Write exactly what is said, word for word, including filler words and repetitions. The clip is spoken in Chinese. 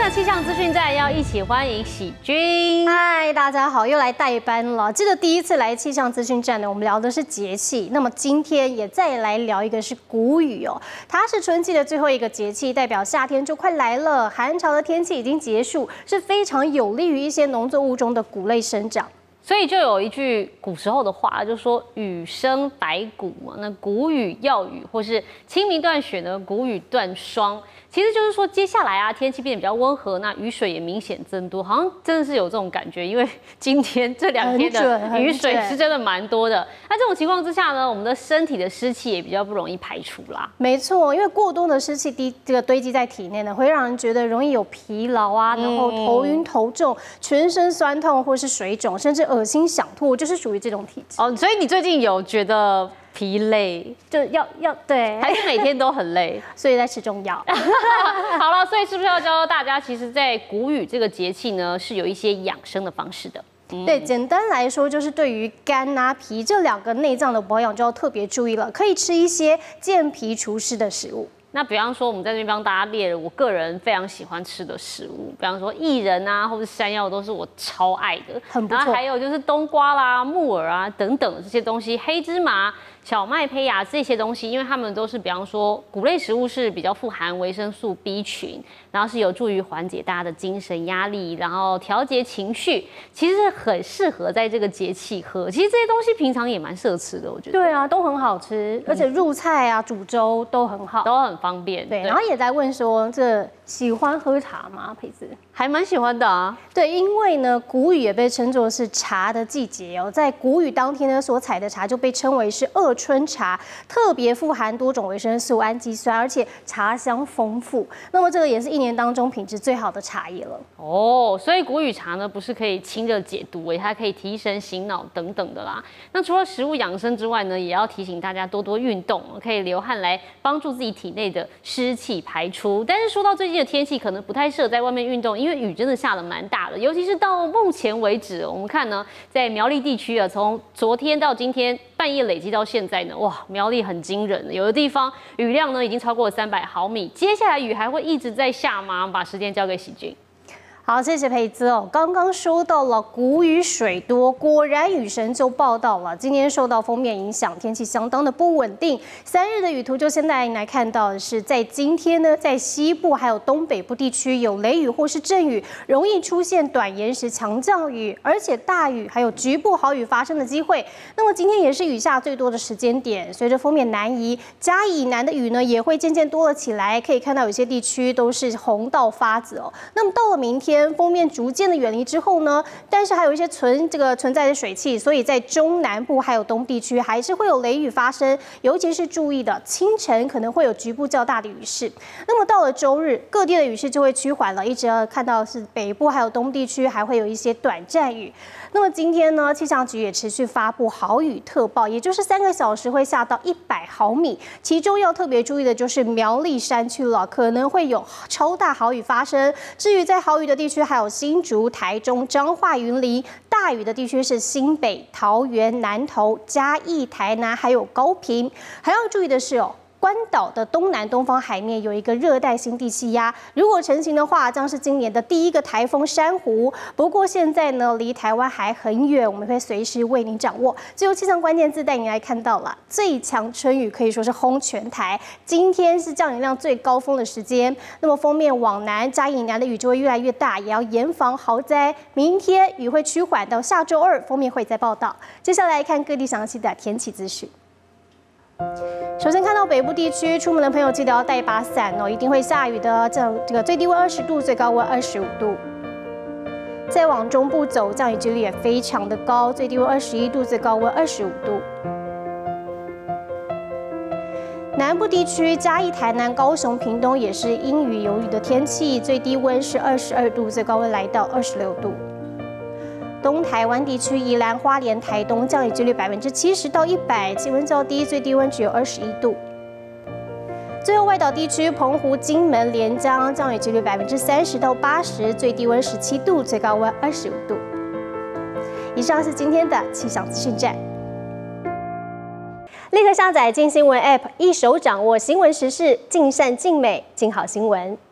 的气象资讯站要一起欢迎喜君。 嗨，大家好，又来代班了。这个第一次来气象资讯站呢，我们聊的是节气。那么今天也再来聊一个是谷雨哦，它是春季的最后一个节气，代表夏天就快来了，寒潮的天气已经结束，是非常有利于一些农作物中的谷类生长。 所以就有一句古时候的话，就说雨生百谷嘛。那谷雨要雨，或是清明断雪呢，谷雨断霜。其实就是说，接下来啊，天气变得比较温和，那雨水也明显增多，好像真的是有这种感觉。因为今天这两天的雨水是真的蛮多的。那这种情况之下呢，我们的身体的湿气也比较不容易排除啦。 没错，因为过多的湿气滴这个堆积在体内呢，会让人觉得容易有疲劳啊，然后头晕头重、全身酸痛或是水肿，甚至恶心想吐，就是属于这种体质。 哦，所以你最近有觉得疲累， 就要要对， 还是每天都很累， 所以在吃中药。 好了，所以是不是要教教大家，其实，在谷雨这个节气呢，是有一些养生的方式的。嗯、 对，简单来说，就是对于肝啊、脾这两个内脏的保养就要特别注意了，可以吃一些健脾除湿的食物。 那比方说，我们在这边帮大家列了我个人非常喜欢吃的食物，比方说薏仁啊，或者山药都是我超爱的， 很不错。 然后还有就是冬瓜啦、木耳啊等等的这些东西，黑芝麻、小麦胚芽这些东西，因为它们都是比方说谷类食物是比较富含维生素 B 群，然后是有助于缓解大家的精神压力，然后调节情绪，其实很适合在这个节气喝。其实这些东西平常也蛮适合吃的，我觉得。 对啊，都很好吃，而且入菜啊、煮粥都很好， 都很方便。 对，然后也在问说，这喜欢喝茶吗？佩子还蛮喜欢的啊。 对，因为呢，谷雨也被称作是茶的季节哦，在谷雨当天呢，所采的茶就被称为是二春茶，特别富含多种维生素、氨基酸，而且茶香丰富。那么这个也是一年当中品质最好的茶叶了。 哦，所以谷雨茶呢，不是可以清热解毒，它可以提神醒脑等等的啦。那除了食物养生之外呢，也要提醒大家多多运动，可以流汗来帮助自己体内的湿气排出。但是说到最近的天气，可能不太适合在外面运动，因为雨真的下得蛮大的，尤其是到目前为止，我们看呢，在苗栗地区啊，从昨天到今天半夜累积到现在呢，哇，苗栗很惊人，有的地方雨量呢已经超过了三百毫米。接下来雨还会一直在下吗？把时间交给喜君。 好，谢谢培姿哦。刚刚说到了谷雨水多，果然雨神就报道了。今天受到锋面影响，天气相当的不稳定。三日的雨图就现在来看到的是，在今天呢，在西部还有东北部地区有雷雨或是阵雨，容易出现短延时强降雨，而且大雨还有局部豪雨发生的机会。那么今天也是雨下最多的时间点，随着锋面南移，嘉义以南的雨呢也会渐渐多了起来。可以看到有些地区都是红到发紫哦。那么到了明天。 锋面逐渐的远离之后呢，但是还有一些存这个存在的水汽，所以在中南部还有东地区还是会有雷雨发生，尤其是注意的清晨可能会有局部较大的雨势。那么到了周日，各地的雨势就会趋缓了，一直要看到是北部还有东地区还会有一些短暂雨。那么今天呢，气象局也持续发布豪雨特报，也就是三个小时会下到一百毫米，其中要特别注意的就是苗栗山区了，可能会有超大豪雨发生。至于在豪雨的地区， 还有新竹、台中、彰化、云林，大雨的地区是新北、桃园、南投、嘉义、台南，还有高屏。还要注意的是哦。 关岛的东南东方海面有一个热带性低气压，如果成型的话，将是今年的第一个台风珊瑚。不过现在呢，离台湾还很远，我们会随时为您掌握。最后气象关键字带您来看到了，最强春雨可以说是轰全台。今天是降雨量最高峰的时间，那么锋面往南，嘉义以南的雨就会越来越大，也要严防豪灾。明天雨会趋缓，到下周二锋面会再报道。接下来看各地详细的天气资讯。 首先看到北部地区，出门的朋友记得要带一把伞哦，一定会下雨的。这这个最低温二十度，最高温二十五度。再往中部走，降雨几率也非常的高，最低温二十一度，最高温二十五度。南部地区，嘉义、台南、高雄、屏东也是阴雨有雨的天气，最低温是二十二度，最高温来到二十六度。 东台湾地区，宜兰、花莲、台东降雨几率百分之七十到一百，气温较低，最低温只有二十一度。最后外岛地区，澎湖、金门、连江降雨几率百分之三十到八十，最低温十七度，最高温二十五度。以上是今天的气象资讯站。立刻下载“镜新闻 ”App， 一手掌握新闻时事，尽善尽美，尽好新闻。